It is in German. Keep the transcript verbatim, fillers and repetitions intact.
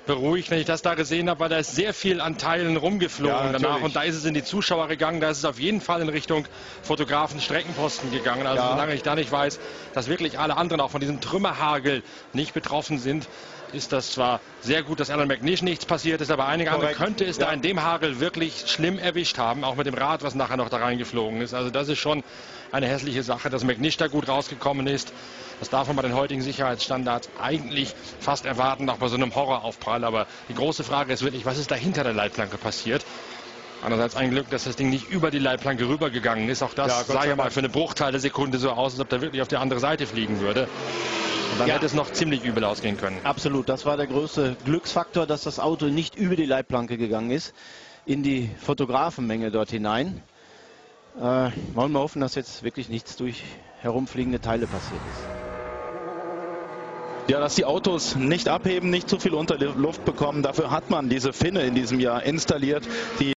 beruhigt, wenn ich das da gesehen habe, weil da ist sehr viel an Teilen rumgeflogen Ja, danach und da ist es in die Zuschauer gegangen, da ist es auf jeden Fall in Richtung Fotografen Streckenposten gegangen. Also ja. solange ich da nicht weiß, dass wirklich alle anderen auch von diesem Trümmerhagel nicht betroffen sind, ist das zwar sehr gut, dass Alan McNish nichts passiert ist, aber einige andere könnte es ja. da in dem Hagel wirklich schlimm erwischt haben, auch mit dem Rad, was nachher noch da reingeflogen ist. Also das ist schon eine hässliche Sache, dass McNish da gut rausgekommen ist. Das darf man bei den heutigen Sicherheitsstandards eigentlich fast erwarten, auch bei so einem Horroraufprall. Aber die große Frage ist wirklich, was ist da hinter der Leitplanke passiert? Andererseits ein Glück, dass das Ding nicht über die Leitplanke rübergegangen ist. Auch das ja, sah ja mal für eine Bruchteil der Sekunde so aus, als ob der wirklich auf die andere Seite fliegen würde. Und dann ja. hätte es noch ziemlich übel ausgehen können. Absolut, das war der größte Glücksfaktor, dass das Auto nicht über die Leitplanke gegangen ist, in die Fotografenmenge dort hinein. Äh, wollen wir hoffen, dass jetzt wirklich nichts durch herumfliegende Teile passiert ist. Ja, dass die Autos nicht abheben, nicht zu viel unter die Luft bekommen, dafür hat man diese Finne in diesem Jahr installiert, die